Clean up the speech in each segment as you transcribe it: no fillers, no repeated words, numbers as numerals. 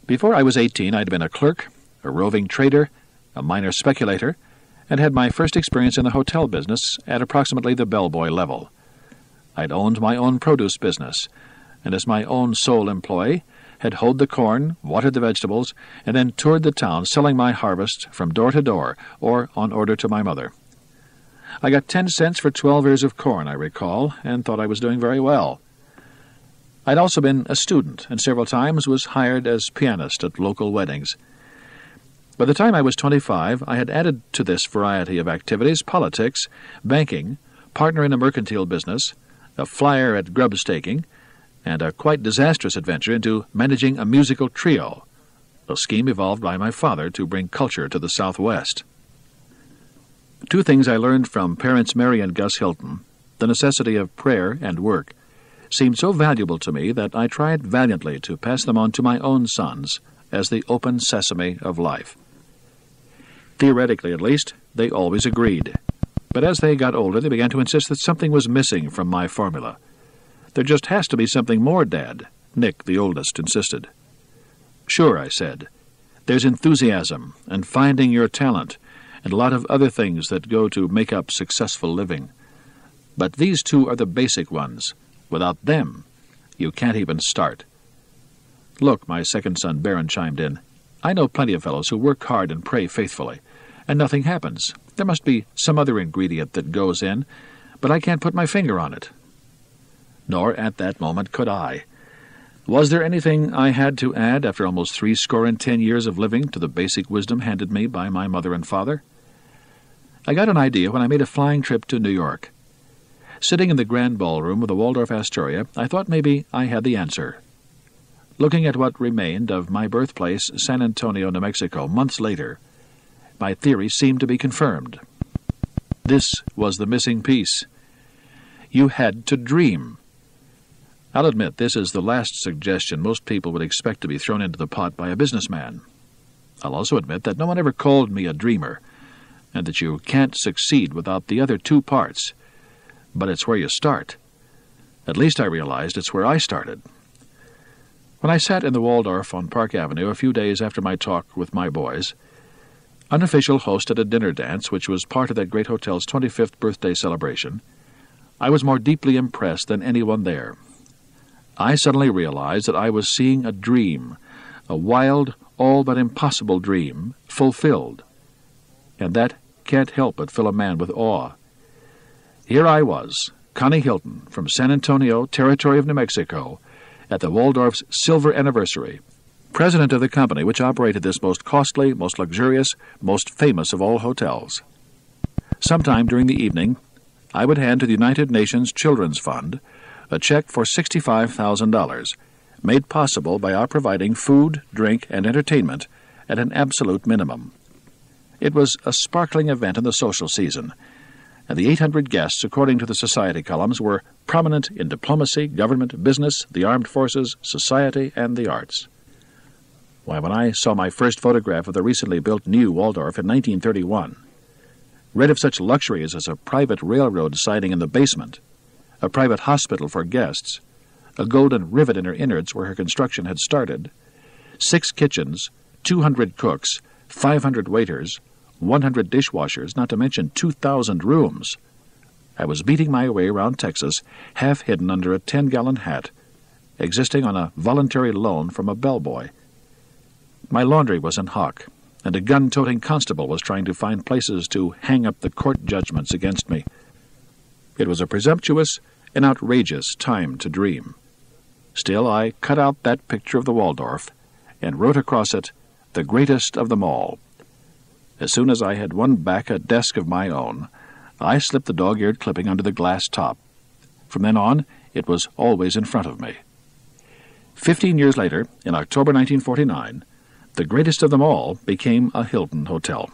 Before I was 18, I'd been a clerk, a roving trader, a minor speculator, and had my first experience in the hotel business at approximately the bellboy level. I'd owned my own produce business, and as my own sole employee, had hoed the corn, watered the vegetables, and then toured the town selling my harvest from door to door or on order to my mother. I got 10 cents for 12 ears of corn, I recall, and thought I was doing very well. I'd also been a student, and several times was hired as pianist at local weddings. By the time I was 25, I had added to this variety of activities politics, banking, partner in a mercantile business, a flyer at grub staking, and a quite disastrous adventure into managing a musical trio, a scheme evolved by my father to bring culture to the Southwest. Two things I learned from parents Mary and Gus Hilton, the necessity of prayer and work, seemed so valuable to me that I tried valiantly to pass them on to my own sons as the open sesame of life. Theoretically, at least, they always agreed. But as they got older, they began to insist that something was missing from my formula. "There just has to be something more, Dad," Nick, the oldest, insisted. "Sure," I said. "There's enthusiasm and finding your talent and a lot of other things that go to make up successful living. But these two are the basic ones. Without them, you can't even start." "Look," my second son, Barron, chimed in, "I know plenty of fellows who work hard and pray faithfully, and nothing happens. There must be some other ingredient that goes in, but I can't put my finger on it." Nor at that moment could I. Was there anything I had to add after almost 70 years of living to the basic wisdom handed me by my mother and father? I got an idea when I made a flying trip to New York. Sitting in the grand ballroom of the Waldorf Astoria, I thought maybe I had the answer. Looking at what remained of my birthplace, San Antonio, New Mexico, months later, my theory seemed to be confirmed. This was the missing piece. You had to dream. I'll admit this is the last suggestion most people would expect to be thrown into the pot by a businessman. I'll also admit that no one ever called me a dreamer, and that you can't succeed without the other two parts. But it's where you start. At least I realized it's where I started. When I sat in the Waldorf on Park Avenue a few days after my talk with my boys, unofficial host at a dinner dance which was part of that great hotel's 25th birthday celebration, I was more deeply impressed than anyone there. I suddenly realized that I was seeing a dream, a wild, all but impossible dream, fulfilled. And that can't help but fill a man with awe. Here I was, Connie Hilton, from San Antonio, territory of New Mexico, at the Waldorf's silver anniversary, president of the company which operated this most costly, most luxurious, most famous of all hotels. Sometime during the evening, I would hand to the United Nations Children's Fund a check for $65,000, made possible by our providing food, drink, and entertainment at an absolute minimum. It was a sparkling event in the social season, and the 800 guests, according to the society columns, were prominent in diplomacy, government, business, the armed forces, society, and the arts. Why, when I saw my first photograph of the recently built new Waldorf in 1931, read of such luxuries as a private railroad siding in the basement, a private hospital for guests, a golden rivet in her innards where her construction had started, 6 kitchens, 200 cooks, 500 waiters, 100 dishwashers, not to mention 2,000 rooms. I was beating my way around Texas, half hidden under a 10-gallon hat, existing on a voluntary loan from a bellboy. My laundry was in hock, and a gun-toting constable was trying to find places to hang up the court judgments against me. It was a presumptuous and outrageous time to dream. Still, I cut out that picture of the Waldorf and wrote across it, "The greatest of them all." As soon as I had won back a desk of my own, I slipped the dog-eared clipping under the glass top. From then on, it was always in front of me. 15 years later, in October 1949, the greatest of them all became a Hilton hotel.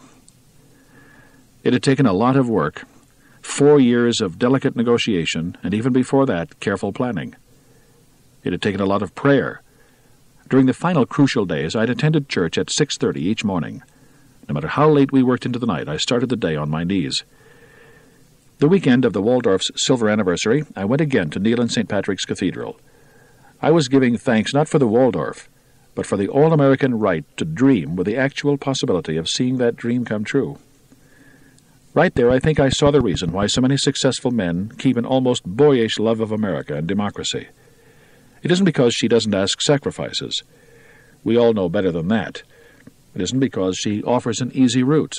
It had taken a lot of work, 4 years of delicate negotiation, and even before that, careful planning. It had taken a lot of prayer. During the final crucial days, I'd attended church at 6:30 each morning. No matter how late we worked into the night, I started the day on my knees. The weekend of the Waldorf's silver anniversary, I went again to kneel in St. Patrick's Cathedral. I was giving thanks not for the Waldorf, but for the all-American right to dream with the actual possibility of seeing that dream come true. Right there, I think I saw the reason why so many successful men keep an almost boyish love of America and democracy. It isn't because she doesn't ask sacrifices. We all know better than that. It isn't because she offers an easy route.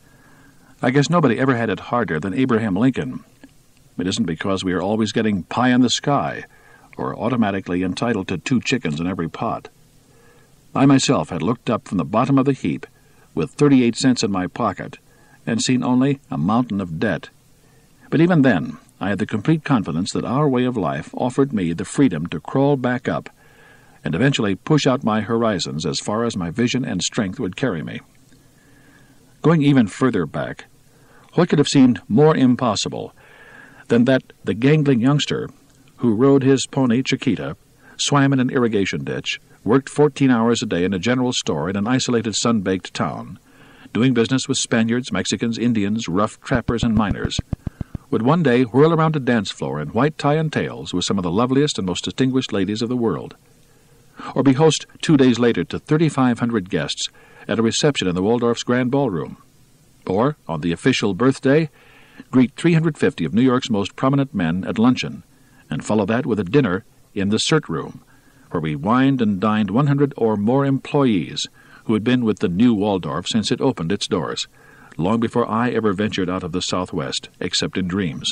I guess nobody ever had it harder than Abraham Lincoln. It isn't because we are always getting pie in the sky or automatically entitled to 2 chickens in every pot. I myself had looked up from the bottom of the heap with 38 cents in my pocket and seen only a mountain of debt. But even then, I had the complete confidence that our way of life offered me the freedom to crawl back up and eventually push out my horizons as far as my vision and strength would carry me. Going even further back, what could have seemed more impossible than that the gangling youngster who rode his pony Chiquita, swam in an irrigation ditch, worked 14 hours a day in a general store in an isolated sun-baked town, doing business with Spaniards, Mexicans, Indians, rough trappers, and miners, would one day whirl around a dance floor in white tie and tails with some of the loveliest and most distinguished ladies of the world, or be host 2 days later to 3,500 guests at a reception in the Waldorf's Grand Ballroom, or, on the official birthday, greet 350 of New York's most prominent men at luncheon, and follow that with a dinner in the Cert Room, where we wined and dined 100 or more employees who had been with the new Waldorf since it opened its doors, long before I ever ventured out of the Southwest, except in dreams.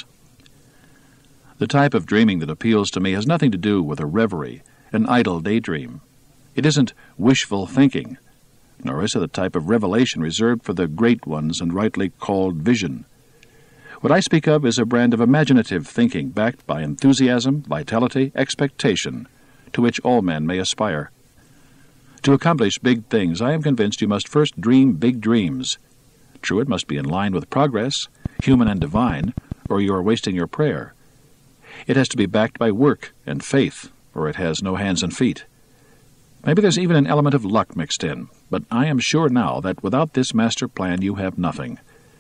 The type of dreaming that appeals to me has nothing to do with a reverie, an idle daydream. It isn't wishful thinking, nor is it the type of revelation reserved for the great ones and rightly called vision. What I speak of is a brand of imaginative thinking backed by enthusiasm, vitality, expectation, to which all men may aspire. To accomplish big things, I am convinced you must first dream big dreams. True, it must be in line with progress, human and divine, or you are wasting your prayer. It has to be backed by work and faith, or it has no hands and feet. Maybe there's even an element of luck mixed in, but I am sure now that without this master plan you have nothing.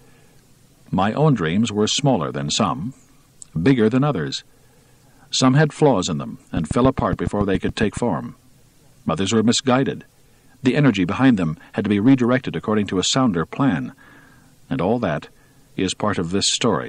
My own dreams were smaller than some, bigger than others. Some had flaws in them and fell apart before they could take form. Others were misguided. The energy behind them had to be redirected according to a sounder plan. And all that is part of this story.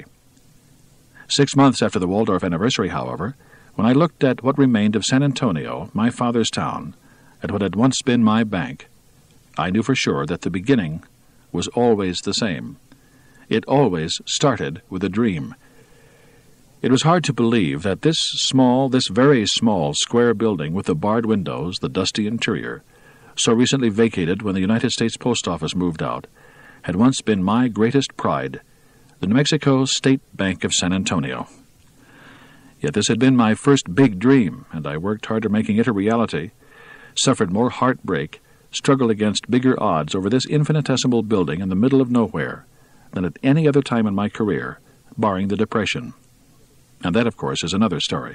6 months after the Waldorf anniversary, however, when I looked at what remained of San Antonio, my father's town, at what had once been my bank, I knew for sure that the beginning was always the same. It always started with a dream. It was hard to believe that this very small, square building with the barred windows, the dusty interior, so recently vacated when the United States Post Office moved out, had once been my greatest pride, the New Mexico State Bank of San Antonio. Yet this had been my first big dream, and I worked harder making it a reality, suffered more heartbreak, struggled against bigger odds over this infinitesimal building in the middle of nowhere than at any other time in my career, barring the Depression. And that, of course, is another story.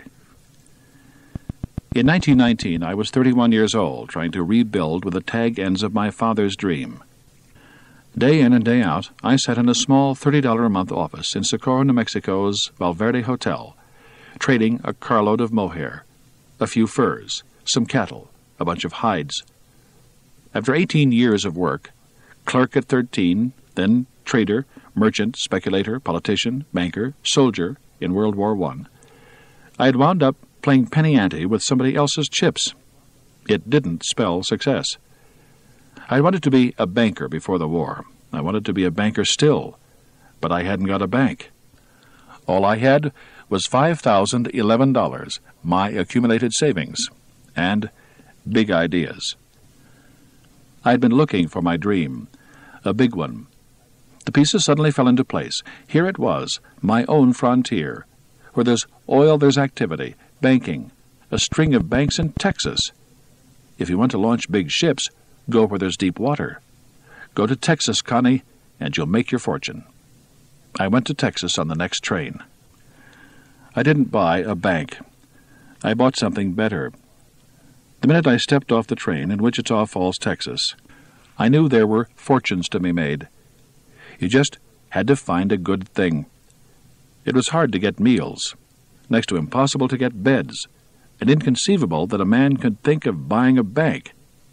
In 1919, I was 31 years old, trying to rebuild with the tag ends of my father's dream. Day in and day out, I sat in a small $30-a-month office in Socorro, New Mexico's Valverde Hotel, trading a carload of mohair, a few furs, some cattle, a bunch of hides. After 18 years of work, clerk at 13, then trader, merchant, speculator, politician, banker, soldier in World War I had wound up playing penny ante with somebody else's chips. It didn't spell success. I wanted to be a banker before the war. I wanted to be a banker still, but I hadn't got a bank. All I had was $5,011, my accumulated savings, and big ideas. I had been looking for my dream, a big one. The pieces suddenly fell into place. Here it was, my own frontier. Where there's oil, there's activity, banking, a string of banks in Texas. If you want to launch big ships, go where there's deep water. Go to Texas, Connie, and you'll make your fortune. I went to Texas on the next train. I didn't buy a bank. I bought something better. The minute I stepped off the train in Wichita Falls, Texas, I knew there were fortunes to be made. You just had to find a good thing. It was hard to get meals, next to impossible to get beds, and inconceivable that a man could think of buying a bank.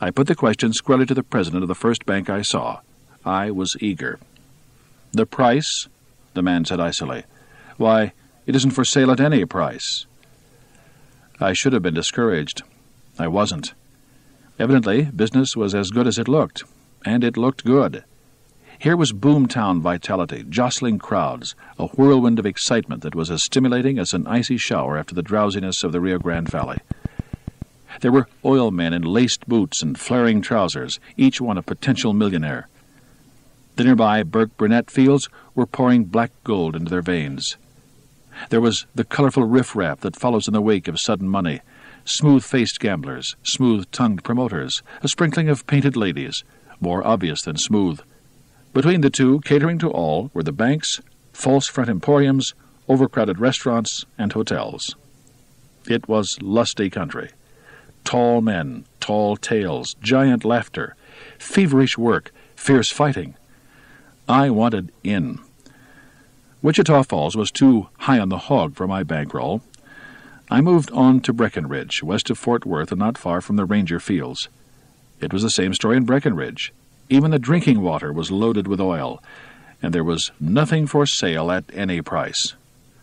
I put the question squarely to the president of the first bank I saw. I was eager. "The price?" the man said icily. "Why, it isn't for sale at any price." I should have been discouraged. I wasn't. Evidently, business was as good as it looked, and it looked good. Here was boomtown vitality, jostling crowds, a whirlwind of excitement that was as stimulating as an icy shower after the drowsiness of the Rio Grande Valley. There were oil men in laced boots and flaring trousers, each one a potential millionaire. The nearby Burke-Burnett fields were pouring black gold into their veins. There was the colorful riffraff that follows in the wake of sudden money, smooth-faced gamblers, smooth-tongued promoters, a sprinkling of painted ladies, more obvious than smooth. Between the two, catering to all, were the banks, false-front emporiums, overcrowded restaurants, and hotels. It was lusty country. Tall men, tall tales, giant laughter, feverish work, fierce fighting. I wanted in. Wichita Falls was too high on the hog for my bankroll. I moved on to Breckenridge, west of Fort Worth and not far from the Ranger Fields. It was the same story in Breckenridge. Even the drinking water was loaded with oil, and there was nothing for sale at any price.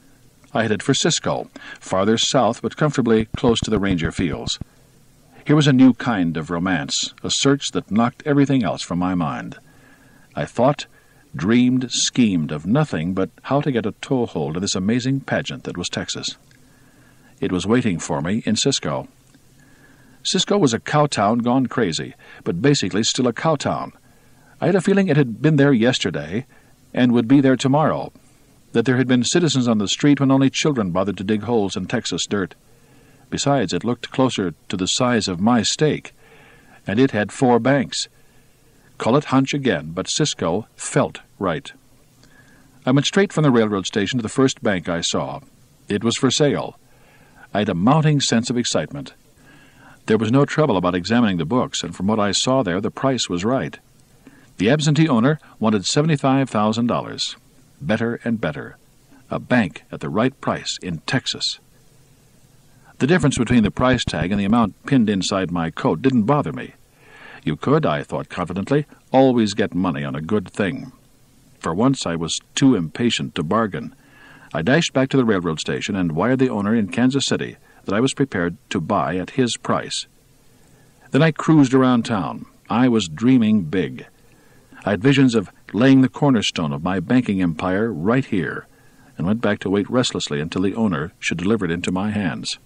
I headed for Cisco, farther south but comfortably close to the Ranger Fields. Here was a new kind of romance, a search that knocked everything else from my mind. I thought, dreamed, schemed of nothing but how to get a toehold in this amazing pageant that was Texas. It was waiting for me in Cisco. Cisco was a cow town gone crazy, but basically still a cow town. I had a feeling it had been there yesterday and would be there tomorrow, that there had been citizens on the street when only children bothered to dig holes in Texas dirt. Besides, it looked closer to the size of my stake, and it had 4 banks. Call it hunch again, but Cisco felt right. I went straight from the railroad station to the first bank I saw. It was for sale. I had a mounting sense of excitement. There was no trouble about examining the books, and from what I saw there, the price was right. The absentee owner wanted $75,000. Better and better. A bank at the right price in Texas. The difference between the price tag and the amount pinned inside my coat didn't bother me. You could, I thought confidently, always get money on a good thing. For once I was too impatient to bargain. I dashed back to the railroad station and wired the owner in Kansas City that I was prepared to buy at his price. Then I cruised around town. I was dreaming big. I had visions of laying the cornerstone of my banking empire right here, and went back to wait restlessly until the owner should deliver it into my hands.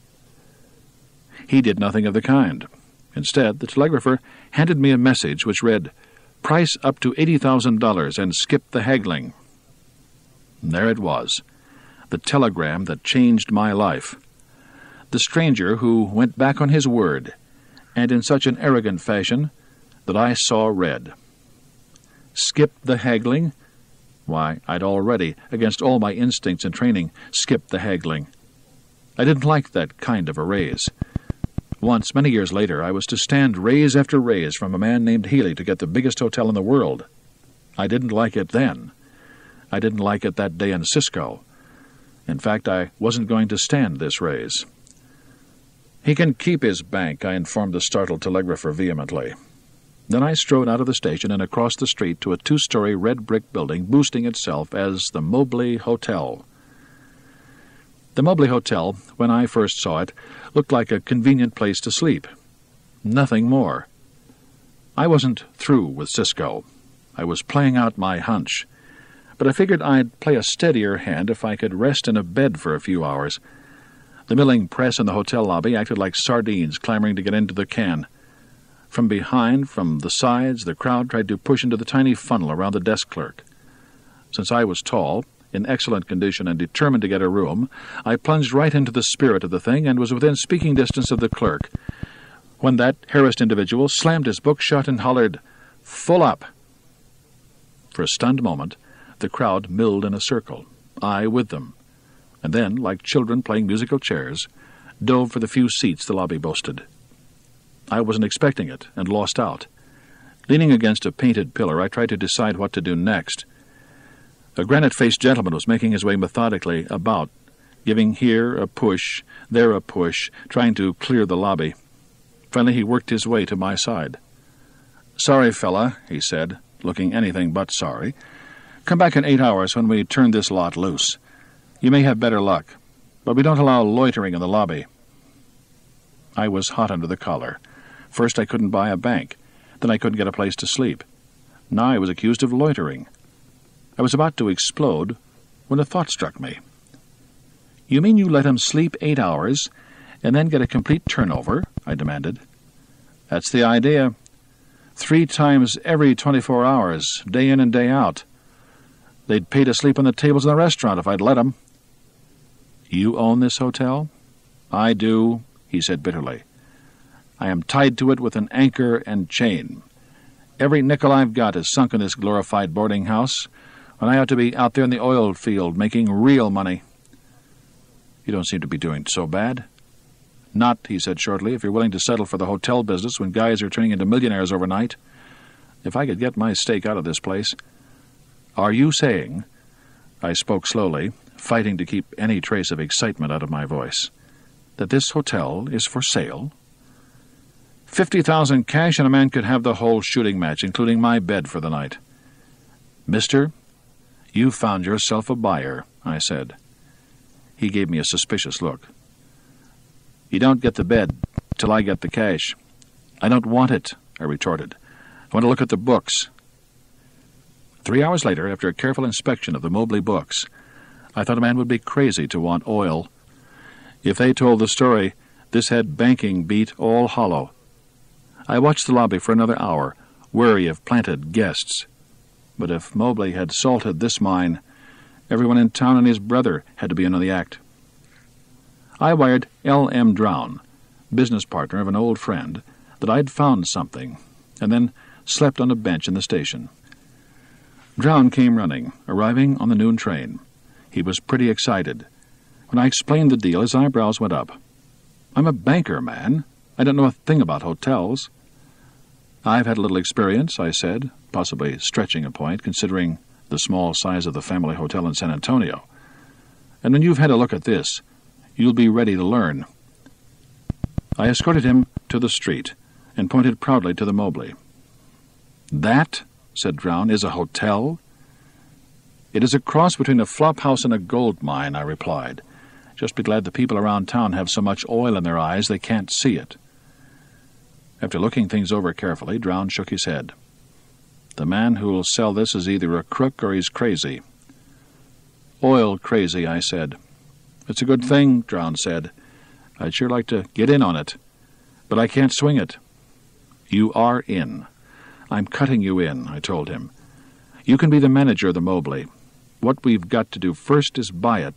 He did nothing of the kind. Instead, the telegrapher handed me a message which read, "Price up to $80,000 and skip the haggling." And there it was, the telegram that changed my life. The stranger who went back on his word, and in such an arrogant fashion that I saw red. Skip the haggling? Why, I'd already, against all my instincts and training, skipped the haggling. I didn't like that kind of a raise. Once, many years later, I was to stand raise after raise from a man named Healy to get the biggest hotel in the world. I didn't like it then. I didn't like it that day in Cisco. In fact, I wasn't going to stand this raise. "He can keep his bank," I informed the startled telegrapher vehemently. Then I strode out of the station and across the street to a 2-story red brick building boosting itself as the Mobley Hotel. The Mobley Hotel, when I first saw it, looked like a convenient place to sleep. Nothing more. I wasn't through with Cisco. I was playing out my hunch. But I figured I'd play a steadier hand if I could rest in a bed for a few hours. The milling press in the hotel lobby acted like sardines clamoring to get into the can. From behind, from the sides, the crowd tried to push into the tiny funnel around the desk clerk. Since I was tall, in excellent condition, and determined to get a room, I plunged right into the spirit of the thing and was within speaking distance of the clerk, when that harassed individual slammed his book shut and hollered, "Full up!" For a stunned moment, the crowd milled in a circle, I with them, and then, like children playing musical chairs, dove for the few seats the lobby boasted. I wasn't expecting it, and lost out. Leaning against a painted pillar, I tried to decide what to do next. A granite-faced gentleman was making his way methodically about, giving here a push, there a push, trying to clear the lobby. Finally, he worked his way to my side. "Sorry, fella," he said, looking anything but sorry. "Come back in 8 hours when we turn this lot loose. You may have better luck, but we don't allow loitering in the lobby." I was hot under the collar. First I couldn't buy a bank. Then I couldn't get a place to sleep. Now I was accused of loitering. I was about to explode when a thought struck me. "You mean you let him sleep 8 hours and then get a complete turnover?" I demanded. "That's the idea. 3 times every 24 hours, day in and day out. They'd pay to sleep on the tables in the restaurant if I'd let them." "You own this hotel?" "I do," he said bitterly. "I am tied to it with an anchor and chain. Every nickel I've got is sunk in this glorified boarding house, when I ought to be out there in the oil field making real money." "You don't seem to be doing so bad." "Not," he said shortly, "if you're willing to settle for the hotel business when guys are turning into millionaires overnight. If I could get my stake out of this place." "Are you saying," I spoke slowly, fighting to keep any trace of excitement out of my voice, "that this hotel is for sale?" $50,000 cash, and a man could have the whole shooting match, including my bed for the night." "Mister, you've found yourself a buyer," I said. He gave me a suspicious look. "You don't get the bed till I get the cash." "I don't want it," I retorted. "I want to look at the books." 3 hours later, after a careful inspection of the Mobley books, I thought a man would be crazy to want oil. If they told the story, this had banking beat all hollow. I watched the lobby for another hour, wary of planted guests. But if Mobley had salted this mine, everyone in town and his brother had to be in on the act. I wired L.M. Drown, business partner of an old friend, that I'd found something, and then slept on a bench in the station. Drown came running, arriving on the noon train. He was pretty excited. When I explained the deal, his eyebrows went up. "I'm a banker, man. I don't know a thing about hotels." "I've had a little experience," I said, possibly stretching a point, considering the small size of the family hotel in San Antonio. "And when you've had a look at this, you'll be ready to learn." I escorted him to the street and pointed proudly to the Mobley. "That," said Drown, "is a hotel?" "It is a cross between a flop house and a gold mine," I replied. "Just be glad the people around town have so much oil in their eyes they can't see it." After looking things over carefully, Drown shook his head. "The man who will sell this is either a crook or he's crazy." "Oil crazy," I said. "It's a good thing," Drown said. "I'd sure like to get in on it, but I can't swing it." "You are in. I'm cutting you in," I told him. "You can be the manager of the Mobley. What we've got to do first is buy it."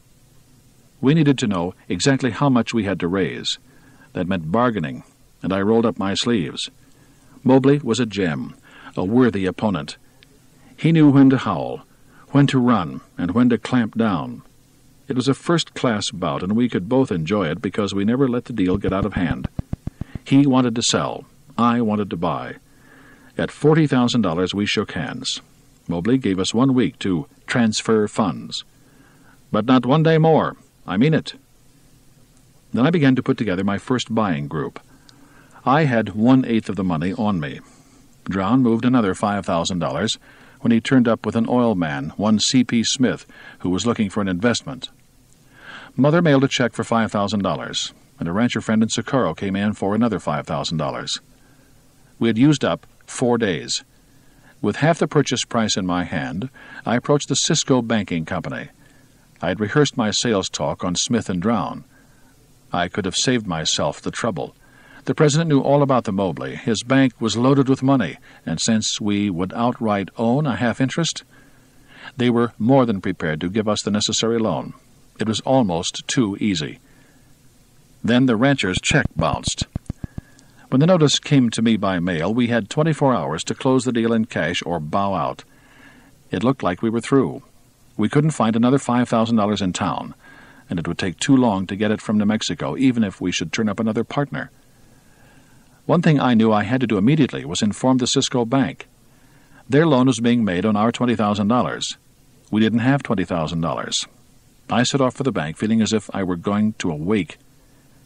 We needed to know exactly how much we had to raise. That meant bargaining, and I rolled up my sleeves. Mobley was a gem, a worthy opponent. He knew when to howl, when to run, and when to clamp down. It was a first-class bout, and we could both enjoy it because we never let the deal get out of hand. He wanted to sell. I wanted to buy. At $40,000 we shook hands. Mobley gave us 1 week to transfer funds. But not 1 day more. I mean it. Then I began to put together my first buying group. I had 1/8 of the money on me. Drown moved another $5,000 when he turned up with an oil man, one C.P. Smith, who was looking for an investment. Mother mailed a check for $5,000, and a rancher friend in Socorro came in for another $5,000. We had used up 4 days. With half the purchase price in my hand, I approached the Cisco Banking Company. I had rehearsed my sales talk on Smith and Drown. I could have saved myself the trouble. The president knew all about the Mobley. His bank was loaded with money, and since we would outright own a half-interest, they were more than prepared to give us the necessary loan. It was almost too easy. Then the rancher's check bounced. When the notice came to me by mail, we had 24 hours to close the deal in cash or bow out. It looked like we were through. We couldn't find another $5,000 in town, and it would take too long to get it from New Mexico, even if we should turn up another partner. One thing I knew I had to do immediately was inform the Cisco Bank. Their loan was being made on our $20,000. We didn't have $20,000. I set off for the bank, feeling as if I were going to a wake.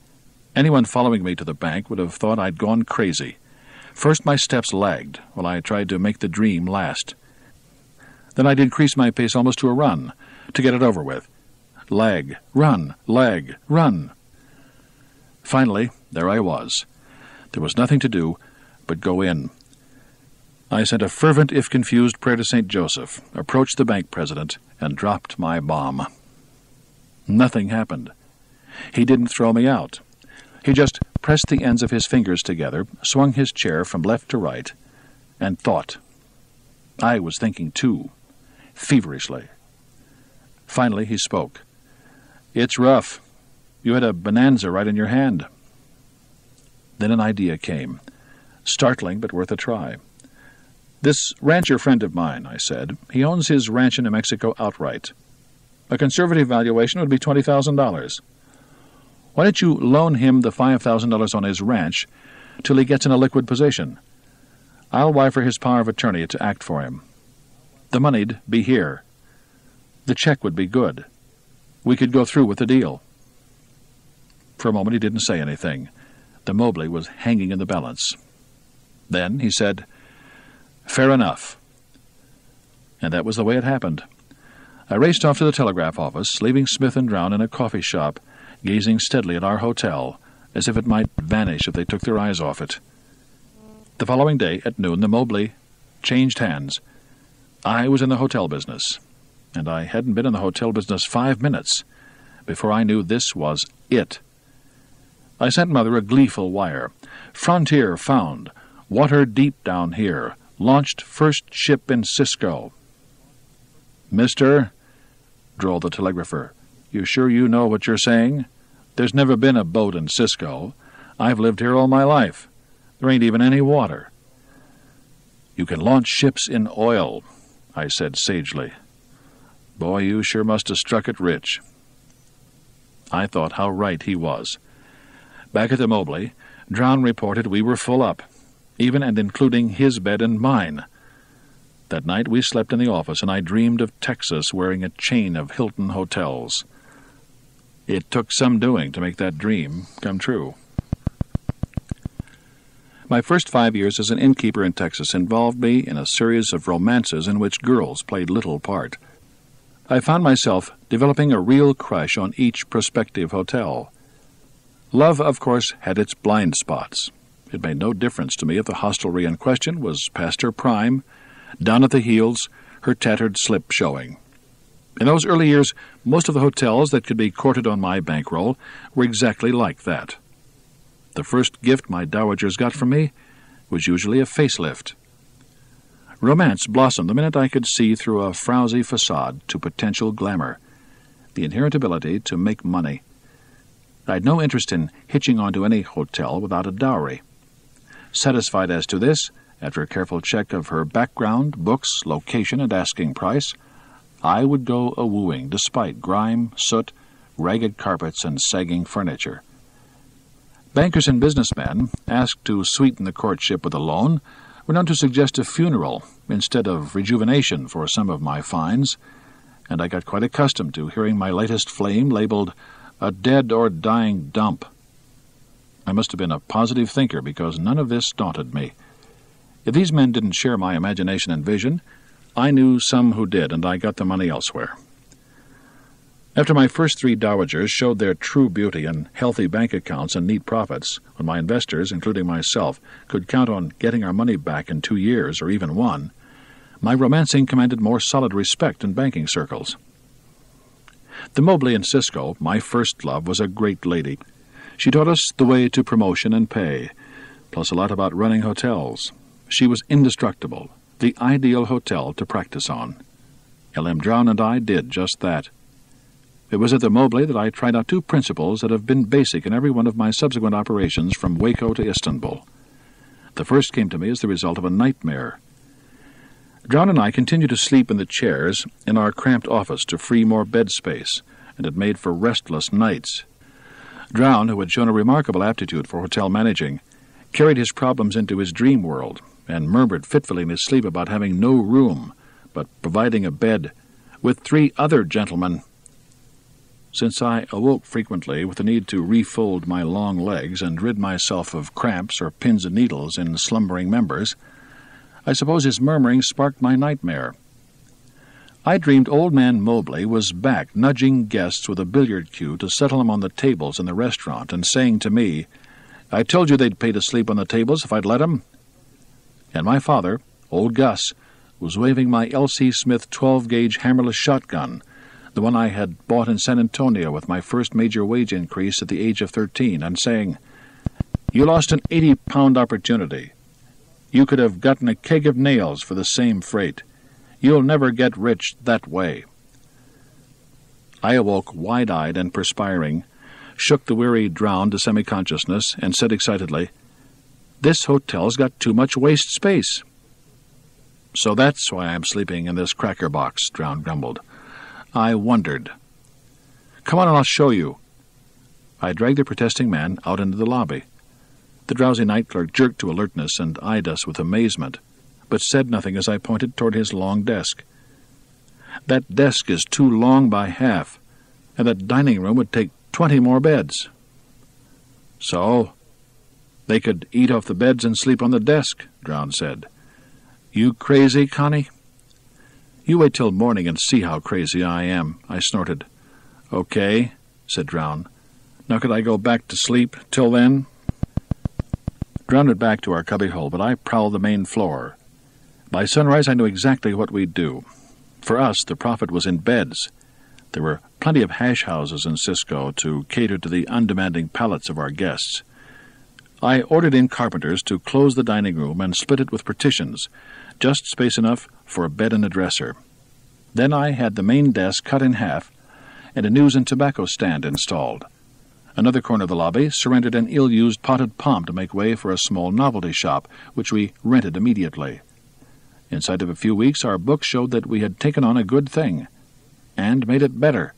Anyone following me to the bank would have thought I'd gone crazy. First my steps lagged while I tried to make the dream last. Then I'd increase my pace almost to a run to get it over with. Lag, run, lag, run. Finally, there I was. There was nothing to do but go in. I sent a fervent, if confused, prayer to St. Joseph, approached the bank president, and dropped my bomb. Nothing happened. He didn't throw me out. He just pressed the ends of his fingers together, swung his chair from left to right, and thought. I was thinking too, feverishly. Finally he spoke. "It's rough. You had a bonanza right in your hand." Then an idea came, startling but worth a try. "This rancher friend of mine," I said, "he owns his ranch in New Mexico outright. A conservative valuation would be $20,000. Why don't you loan him the $5,000 on his ranch till he gets in a liquid position? I'll wire for his power of attorney to act for him. The money'd be here. The check would be good. We could go through with the deal." For a moment he didn't say anything. The Mobley was hanging in the balance. Then he said, "Fair enough." And that was the way it happened. I raced off to the telegraph office, leaving Smith and Drown in a coffee shop, gazing steadily at our hotel, as if it might vanish if they took their eyes off it. The following day, at noon, the Mobley changed hands. I was in the hotel business, and I hadn't been in the hotel business 5 minutes before I knew this was it. I sent Mother a gleeful wire. "Frontier found. Water deep down here. Launched first ship in Cisco." "Mister," drawled the telegrapher, "you sure you know what you're saying? There's never been a boat in Cisco. I've lived here all my life. There ain't even any water." "You can launch ships in oil," I said sagely. "Boy, you sure must have struck it rich." I thought how right he was. Back at the Mobley, Drown reported we were full up, even and including his bed and mine. That night we slept in the office, and I dreamed of Texas wearing a chain of Hilton hotels. It took some doing to make that dream come true. My first 5 years as an innkeeper in Texas involved me in a series of romances in which girls played little part. I found myself developing a real crush on each prospective hotel. Love, of course, had its blind spots. It made no difference to me if the hostelry in question was past her prime, down at the heels, her tattered slip showing. In those early years, most of the hotels that could be courted on my bankroll were exactly like that. The first gift my dowagers got from me was usually a facelift. Romance blossomed the minute I could see through a frowsy facade to potential glamour, the inherent ability to make money. I had no interest in hitching onto any hotel without a dowry. Satisfied as to this, after a careful check of her background, books, location, and asking price, I would go a-wooing despite grime, soot, ragged carpets, and sagging furniture. Bankers and businessmen, asked to sweeten the courtship with a loan, were known to suggest a funeral instead of rejuvenation for some of my finds, and I got quite accustomed to hearing my latest flame labeled a dead or dying dump. I must have been a positive thinker because none of this daunted me. If these men didn't share my imagination and vision, I knew some who did, and I got the money elsewhere. After my first 3 dowagers showed their true beauty in healthy bank accounts and neat profits, when my investors, including myself, could count on getting our money back in 2 years or even 1, my romancing commanded more solid respect in banking circles. The Mobley in Cisco, my first love, was a great lady. She taught us the way to promotion and pay, plus a lot about running hotels. She was indestructible, the ideal hotel to practice on. L.M. Drown and I did just that. It was at the Mobley that I tried out 2 principles that have been basic in every one of my subsequent operations from Waco to Istanbul. The first came to me as the result of a nightmare. Drown and I continued to sleep in the chairs in our cramped office to free more bed space, and it made for restless nights. Drown, who had shown a remarkable aptitude for hotel managing, carried his problems into his dream world and murmured fitfully in his sleep about having no room, but providing a bed with 3 other gentlemen. Since I awoke frequently with the need to refold my long legs and rid myself of cramps or pins and needles in slumbering members, I suppose his murmuring sparked my nightmare. I dreamed old man Mobley was back nudging guests with a billiard cue to settle them on the tables in the restaurant and saying to me, "I told you they'd pay to sleep on the tables if I'd let 'em." And my father, old Gus, was waving my L.C. Smith 12-gauge hammerless shotgun, the one I had bought in San Antonio with my first major wage increase at the age of 13, and saying, "You lost an 80-pound opportunity. You could have gotten a keg of nails for the same freight. You'll never get rich that way." I awoke wide-eyed and perspiring, shook the weary drowned to semi-consciousness, and said excitedly, "This hotel's got too much waste space." "So that's why I'm sleeping in this cracker box," Drown grumbled. I wondered. "Come on and I'll show you." I dragged the protesting man out into the lobby. The drowsy night clerk jerked to alertness and eyed us with amazement, but said nothing as I pointed toward his long desk. "That desk is too long by half, and that dining room would take 20 more beds." "So? They could eat off the beds and sleep on the desk," Drown said. "You crazy, Connie?" "You wait till morning and see how crazy I am," I snorted. "Okay," said Drown. "Now could I go back to sleep till then?" Drown went back to our cubbyhole, but I prowled the main floor. By sunrise I knew exactly what we'd do. For us, the profit was in beds. There were plenty of hash houses in Cisco to cater to the undemanding palates of our guests. I ordered in carpenters to close the dining room and split it with partitions, just space enough for a bed and a dresser. Then I had the main desk cut in half and a news and tobacco stand installed. Another corner of the lobby surrendered an ill-used potted palm to make way for a small novelty shop, which we rented immediately. Inside of a few weeks, our books showed that we had taken on a good thing, and made it better.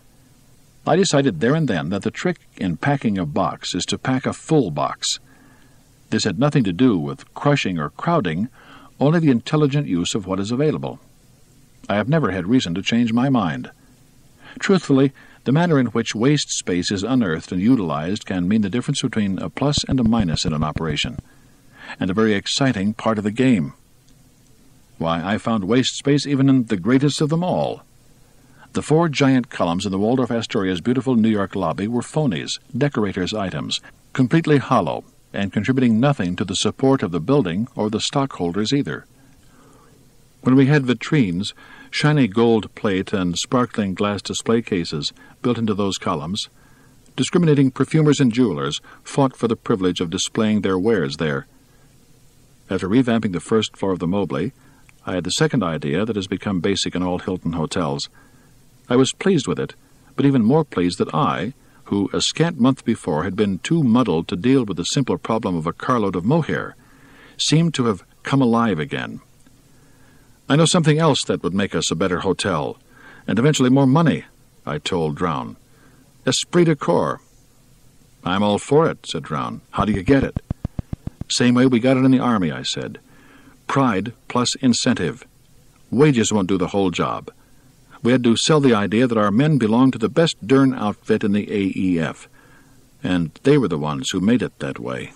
I decided there and then that the trick in packing a box is to pack a full box. This had nothing to do with crushing or crowding, only the intelligent use of what is available. I have never had reason to change my mind. Truthfully, the manner in which waste space is unearthed and utilized can mean the difference between a plus and a minus in an operation, and a very exciting part of the game. Why, I found waste space even in the greatest of them all. The 4 giant columns in the Waldorf Astoria's beautiful New York lobby were phonies, decorators' items, completely hollow, and contributing nothing to the support of the building or the stockholders either. When we had vitrines, shiny gold plate and sparkling glass display cases built into those columns, discriminating perfumers and jewelers fought for the privilege of displaying their wares there. After revamping the first floor of the Mobley, I had the second idea that has become basic in all Hilton hotels. I was pleased with it, but even more pleased that I, who a scant month before had been too muddled to deal with the simple problem of a carload of mohair, seemed to have come alive again. "I know something else that would make us a better hotel, and eventually more money," I told Drown. "Esprit de corps." "I'm all for it," said Drown. "How do you get it?" "Same way we got it in the Army," I said. "Pride plus incentive. Wages won't do the whole job. We had to sell the idea that our men belonged to the best darn outfit in the AEF, and they were the ones who made it that way."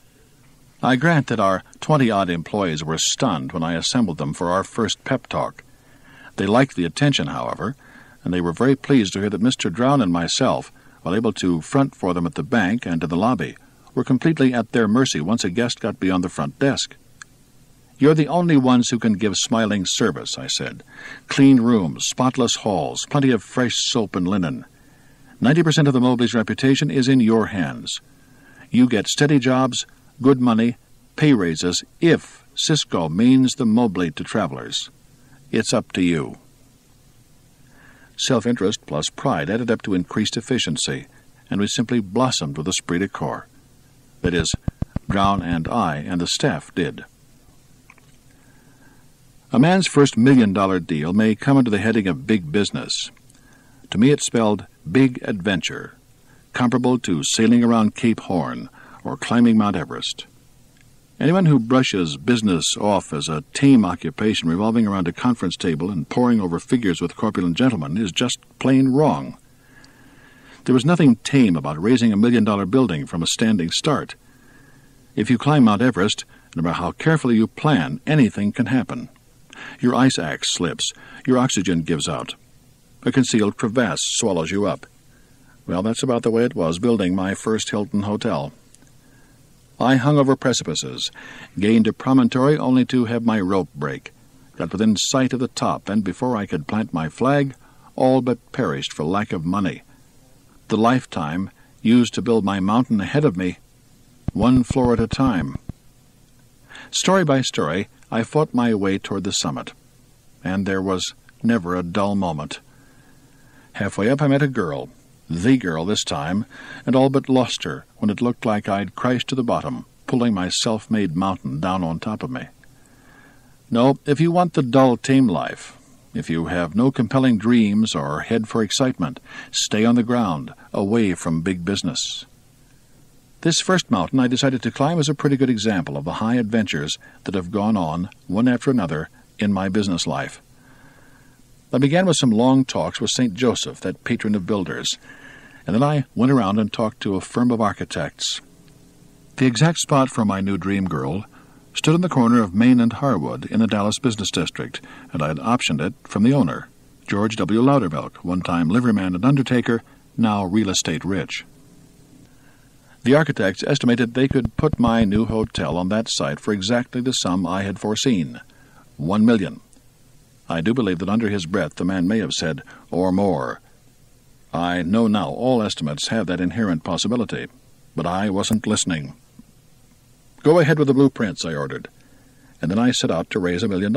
I grant that our 20-odd employees were stunned when I assembled them for our first pep talk. They liked the attention, however, and they were very pleased to hear that Mr. Drown and myself, while able to front for them at the bank and in the lobby, were completely at their mercy once a guest got beyond the front desk. "You're the only ones who can give smiling service," I said. "Clean rooms, spotless halls, plenty of fresh soap and linen. 90% of the Mobley's reputation is in your hands. You get steady jobs, good money, pay raises, if Cisco means the Mobley to travelers. It's up to you." Self-interest plus pride added up to increased efficiency, and we simply blossomed with esprit de corps. That is, Drown and I and the staff did. A man's first $1 million deal may come under the heading of big business. To me it spelled big adventure, comparable to sailing around Cape Horn or climbing Mount Everest. Anyone who brushes business off as a tame occupation revolving around a conference table and poring over figures with corpulent gentlemen is just plain wrong. There was nothing tame about raising $1 million building from a standing start. If you climb Mount Everest, no matter how carefully you plan, anything can happen. Your ice axe slips, your oxygen gives out. A concealed crevasse swallows you up. Well, that's about the way it was building my first Hilton hotel. I hung over precipices, gained a promontory only to have my rope break, got within sight of the top, and before I could plant my flag, all but perished for lack of money. The lifetime used to build my mountain ahead of me, one floor at a time. Story by story, I fought my way toward the summit, and there was never a dull moment. Halfway up I met a girl, the girl this time, and all but lost her when it looked like I'd crashed to the bottom, pulling my self-made mountain down on top of me. No, if you want the dull, tame life, if you have no compelling dreams or head for excitement, stay on the ground, away from big business. This first mountain I decided to climb is a pretty good example of the high adventures that have gone on, one after another, in my business life. I began with some long talks with St. Joseph, that patron of builders, and then I went around and talked to a firm of architects. The exact spot for my new dream girl stood in the corner of Main and Harwood in the Dallas business district, and I had optioned it from the owner, George W. Loudermilk, one-time liveryman and undertaker, now real estate rich. The architects estimated they could put my new hotel on that site for exactly the sum I had foreseen, $1 million. I do believe that under his breath the man may have said, or more. I know now all estimates have that inherent possibility, but I wasn't listening. Go ahead with the blueprints, I ordered, and then I set out to raise $1 million.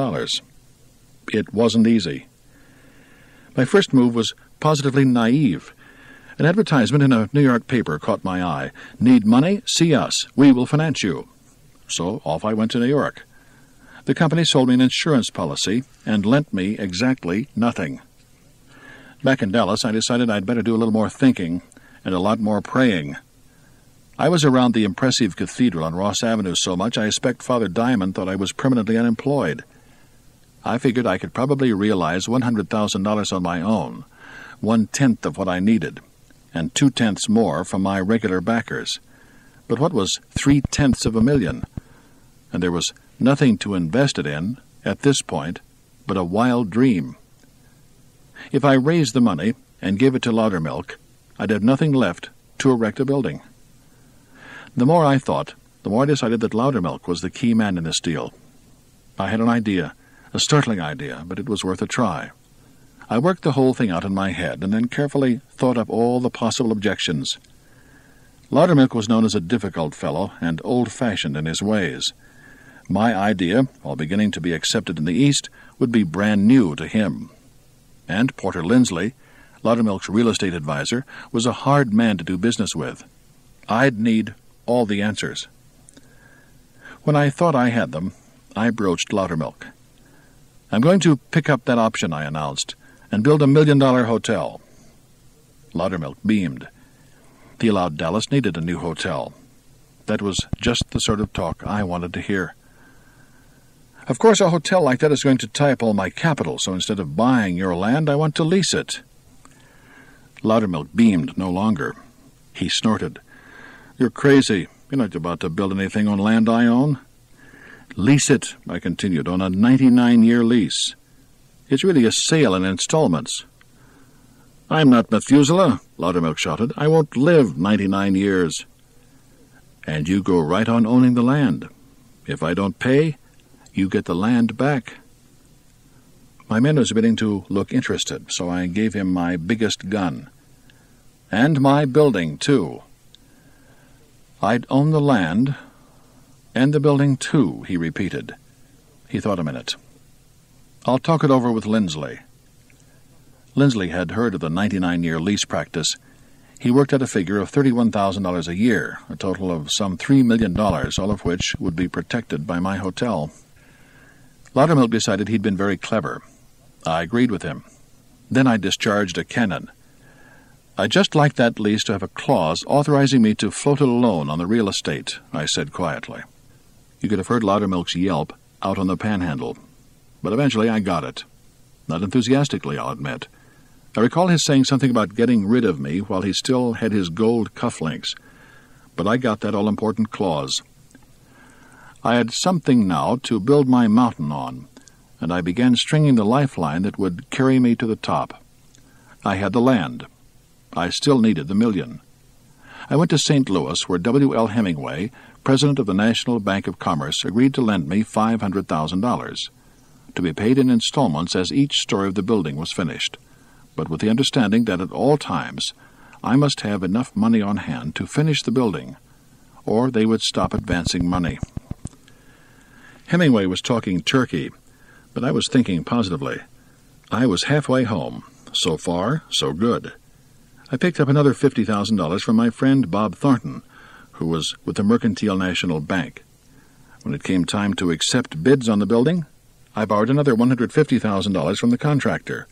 It wasn't easy. My first move was positively naive. An advertisement in a New York paper caught my eye. Need money? See us. We will finance you. So off I went to New York. The company sold me an insurance policy and lent me exactly nothing. Back in Dallas, I decided I'd better do a little more thinking and a lot more praying. I was around the impressive cathedral on Ross Avenue so much I expect Father Diamond thought I was permanently unemployed. I figured I could probably realize $100,000 on my own, 1/10 of what I needed, and 2/10 more from my regular backers. But what was 3/10 of $1 million? And there was nothing to invest it in, at this point, but a wild dream. If I raised the money and gave it to Loudermilk, I'd have nothing left to erect a building. The more I thought, the more I decided that Loudermilk was the key man in this deal. I had an idea, a startling idea, but it was worth a try. I worked the whole thing out in my head and then carefully thought up all the possible objections. Loudermilk was known as a difficult fellow and old-fashioned in his ways. My idea, while beginning to be accepted in the East, would be brand new to him. And Porter Lindsley, Loudermilk's real estate advisor, was a hard man to do business with. I'd need all the answers. When I thought I had them, I broached Loudermilk. I'm going to pick up that option, I announced, and build $1 million hotel. Loudermilk beamed. The allowed Dallas needed a new hotel. That was just the sort of talk I wanted to hear. Of course, a hotel like that is going to tie up all my capital, so instead of buying your land, I want to lease it. Loudermilk beamed no longer. He snorted. You're crazy. You're not about to build anything on land I own. Lease it, I continued, on a 99-year lease. It's really a sale in installments. I'm not Methuselah, Loudermilk shouted. I won't live 99 years. And you go right on owning the land. If I don't pay, you get the land back. My man was beginning to look interested, so I gave him my biggest gun. And my building, too. I'd own the land and the building, too, he repeated. He thought a minute. I'll talk it over with Lindsley. Lindsley had heard of the 99-year lease practice. He worked at a figure of $31,000 a year, a total of some $3 million, all of which would be protected by my hotel. Loudermilk decided he'd been very clever. I agreed with him. Then I discharged a cannon. I'd just like that lease to have a clause authorizing me to float it alone on the real estate, I said quietly. You could have heard Loudermilk's yelp out on the panhandle. But eventually I got it. Not enthusiastically, I'll admit. I recall his saying something about getting rid of me while he still had his gold cufflinks, but I got that all-important clause. I had something now to build my mountain on, and I began stringing the lifeline that would carry me to the top. I had the land. I still needed the $1 million. I went to St. Louis, where W.L. Hemingway, president of the National Bank of Commerce, agreed to lend me $500,000, to be paid in installments as each story of the building was finished, but with the understanding that at all times I must have enough money on hand to finish the building, or they would stop advancing money. Hemingway was talking turkey, but I was thinking positively. I was halfway home. So far, so good. I picked up another $50,000 from my friend Bob Thornton, who was with the Mercantile National Bank. When it came time to accept bids on the building, I borrowed another $150,000 from the contractor.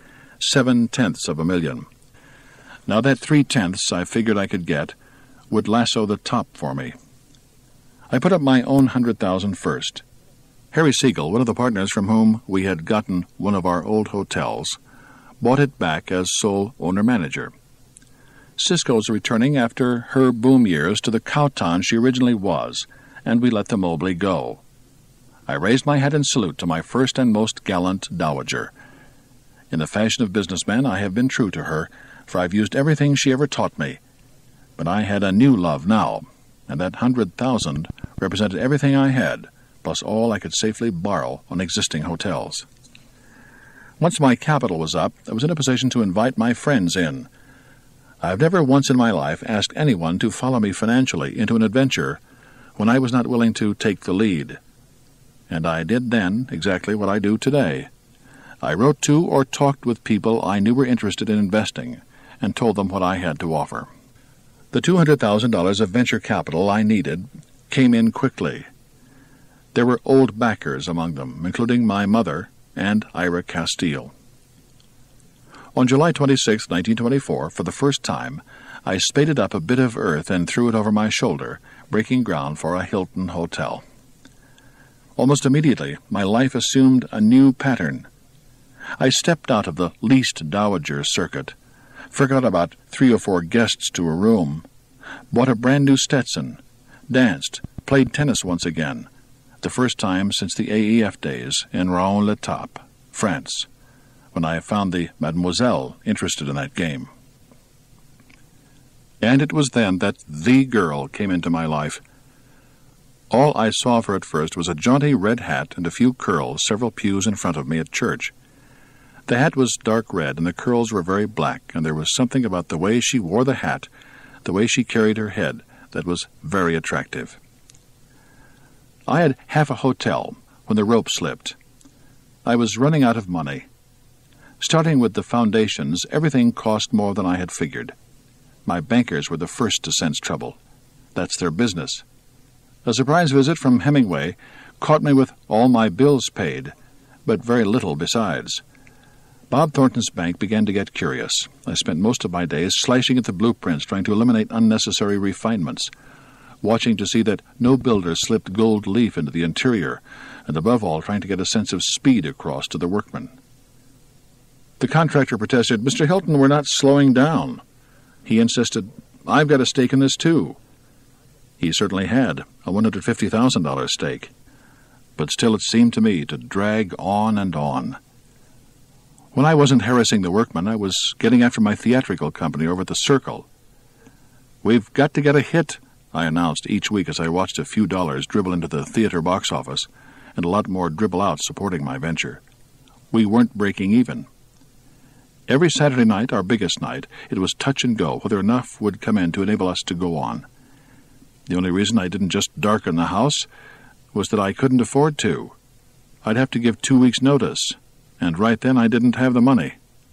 7/10 of $1 million. Now that 3/10 I figured I could get would lasso the top for me. I put up my own $100,000 first. Harry Siegel, one of the partners from whom we had gotten one of our old hotels, bought it back as sole owner-manager. Cisco's returning after her boom years to the cowtown she originally was, and we let the Mobley go. I raised my hat in salute to my first and most gallant dowager. In the fashion of businessmen, I have been true to her, for I've used everything she ever taught me. But I had a new love now, and that $100,000 represented everything I had, plus all I could safely borrow on existing hotels. Once my capital was up, I was in a position to invite my friends in. I've never once in my life asked anyone to follow me financially into an adventure when I was not willing to take the lead. And I did then exactly what I do today. I wrote to or talked with people I knew were interested in investing and told them what I had to offer. The $200,000 of venture capital I needed came in quickly. There were old backers among them, including my mother and Ira Castile. On July 26, 1924, for the first time, I spaded up a bit of earth and threw it over my shoulder, breaking ground for a Hilton hotel. Almost immediately, my life assumed a new pattern. I stepped out of the least dowager circuit, forgot about 3 or 4 guests to a room, bought a brand-new Stetson, danced, played tennis once again, the first time since the AEF days in Rouen-l'Étape, France, when I found the Mademoiselle interested in that game. And it was then that the girl came into my life. All I saw of her at first was a jaunty red hat and a few curls several pews in front of me at church. The hat was dark red, and the curls were very black, and there was something about the way she wore the hat, the way she carried her head, that was very attractive. I had half a hotel when the rope slipped. I was running out of money. Starting with the foundations, everything cost more than I had figured. My bankers were the first to sense trouble. That's their business. A surprise visit from Hemingway caught me with all my bills paid, but very little besides. Bob Thornton's bank began to get curious. I spent most of my days slicing at the blueprints, trying to eliminate unnecessary refinements, watching to see that no builder slipped gold leaf into the interior, and above all, trying to get a sense of speed across to the workmen. The contractor protested, "Mr. Hilton, we're not slowing down." He insisted, "I've got a stake in this, too." He certainly had, a $150,000 stake. But still it seemed to me to drag on and on. When I wasn't harassing the workmen, I was getting after my theatrical company over at the Circle. "We've got to get a hit," I announced each week as I watched a few dollars dribble into the theater box office and a lot more dribble out supporting my venture. We weren't breaking even. Every Saturday night, our biggest night, it was touch and go whether enough would come in to enable us to go on. The only reason I didn't just darken the house was that I couldn't afford to. I'd have to give 2 weeks' notice, and right then I didn't have the money.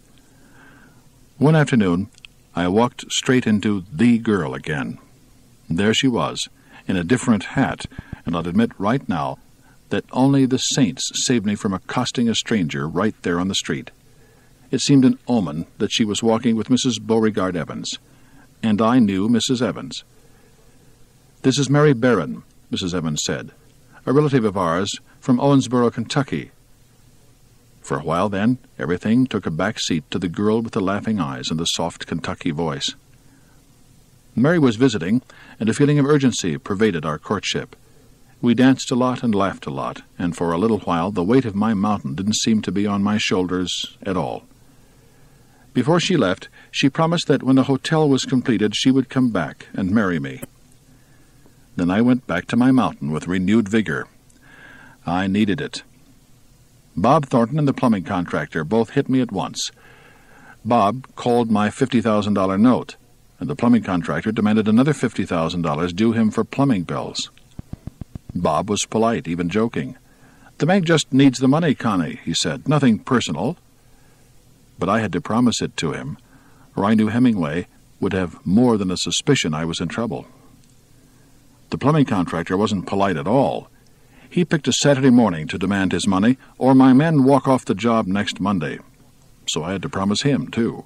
One afternoon, I walked straight into the girl again. There she was, in a different hat, and I'll admit right now that only the saints saved me from accosting a stranger right there on the street. It seemed an omen that she was walking with Mrs. Beauregard Evans, and I knew Mrs. Evans. "This is Mary Barron," Mrs. Evans said, "a relative of ours from Owensboro, Kentucky." For a while then, everything took a back seat to the girl with the laughing eyes and the soft Kentucky voice. Mary was visiting, and a feeling of urgency pervaded our courtship. We danced a lot and laughed a lot, and for a little while the weight of my mountain didn't seem to be on my shoulders at all. Before she left, she promised that when the hotel was completed she would come back and marry me. Then I went back to my mountain with renewed vigor. I needed it. Bob Thornton and the plumbing contractor both hit me at once. Bob called my $50,000 note, and the plumbing contractor demanded another $50,000 due him for plumbing bills. Bob was polite, even joking. "The bank just needs the money, Connie," he said. "Nothing personal." But I had to promise it to him, or I knew Hemingway would have more than a suspicion I was in trouble. The plumbing contractor wasn't polite at all. He picked a Saturday morning to demand his money, or my men walk off the job next Monday. So I had to promise him, too.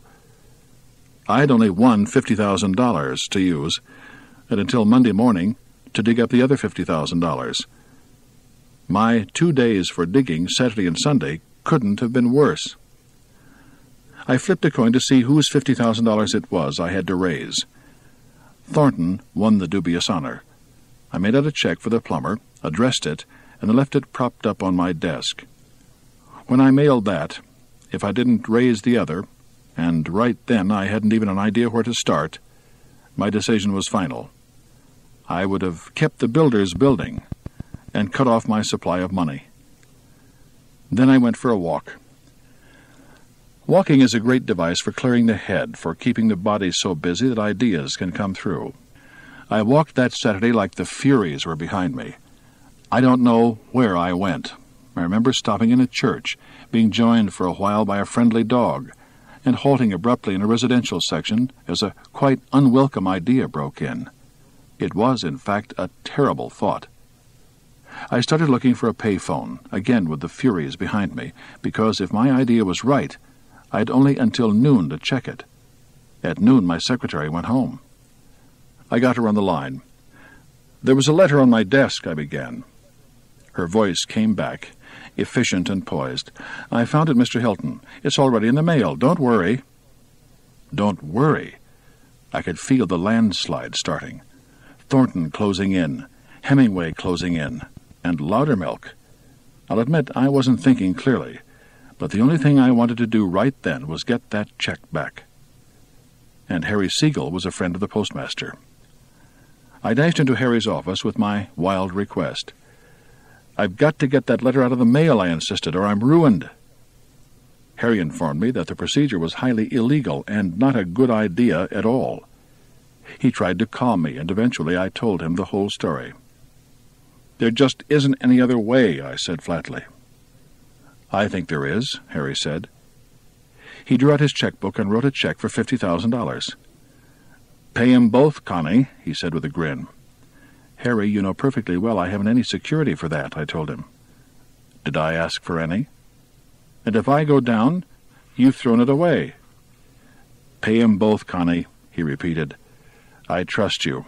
I had only one $50,000 to use, and until Monday morning to dig up the other $50,000. My 2 days for digging, Saturday and Sunday, couldn't have been worse. I flipped a coin to see whose $50,000 it was I had to raise. Thornton won the dubious honor. I made out a check for the plumber, addressed it, and left it propped up on my desk. When I mailed that, if I didn't raise the other, and right then I hadn't even an idea where to start, my decision was final. I would have kept the builder's building and cut off my supply of money. Then I went for a walk. Walking is a great device for clearing the head, for keeping the body so busy that ideas can come through. I walked that Saturday like the Furies were behind me. I don't know where I went. I remember stopping in a church, being joined for a while by a friendly dog, and halting abruptly in a residential section as a quite unwelcome idea broke in. It was, in fact, a terrible thought. I started looking for a payphone, again with the Furies behind me, because if my idea was right, I'd only until noon to check it. At noon, my secretary went home. I got her on the line. "There was a letter on my desk," I began. Her voice came back, efficient and poised. "I found it, Mr. Hilton. It's already in the mail. Don't worry." Don't worry. I could feel the landslide starting. Thornton closing in, Hemingway closing in, and Loudermilk. I'll admit I wasn't thinking clearly, but the only thing I wanted to do right then was get that check back. And Harry Siegel was a friend of the postmaster. I dashed into Harry's office with my wild request. "I've got to get that letter out of the mail," I insisted, "or I'm ruined." Harry informed me that the procedure was highly illegal and not a good idea at all. He tried to calm me, and eventually I told him the whole story. "There just isn't any other way," I said flatly. "I think there is," Harry said. He drew out his checkbook and wrote a check for $50,000. "Pay 'em both, Connie," he said with a grin. "Harry, you know perfectly well I haven't any security for that," I told him. "Did I ask for any?" "And if I go down, you've thrown it away." "Pay 'em both, Connie," he repeated. "I trust you."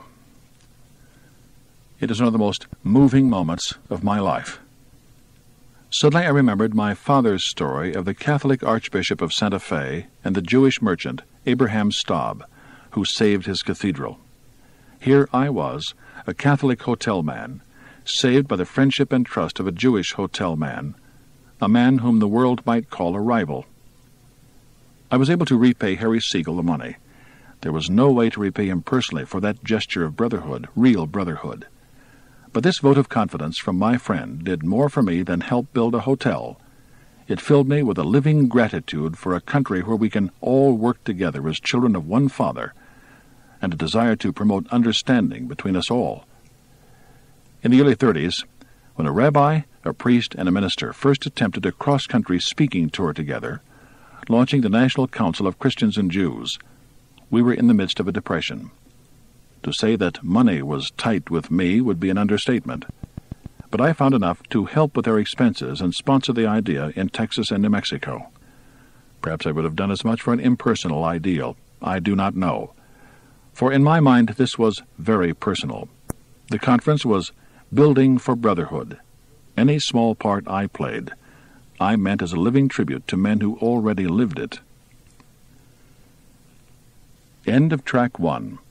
It is one of the most moving moments of my life. Suddenly I remembered my father's story of the Catholic Archbishop of Santa Fe and the Jewish merchant, Abraham Staub, who saved his cathedral. Here I was, a Catholic hotel man, saved by the friendship and trust of a Jewish hotel man, a man whom the world might call a rival. I was able to repay Harry Siegel the money. There was no way to repay him personally for that gesture of brotherhood, real brotherhood. But this vote of confidence from my friend did more for me than help build a hotel. It filled me with a living gratitude for a country where we can all work together as children of one Father, and a desire to promote understanding between us all. In the early 30s, when a rabbi, a priest, and a minister first attempted a cross-country speaking tour together, launching the National Council of Christians and Jews, we were in the midst of a depression. To say that money was tight with me would be an understatement. But I found enough to help with their expenses and sponsor the idea in Texas and New Mexico. Perhaps I would have done as much for an impersonal ideal. I do not know. For in my mind this was very personal. The conference was building for brotherhood. Any small part I played, I meant as a living tribute to men who already lived it. End of Track 1.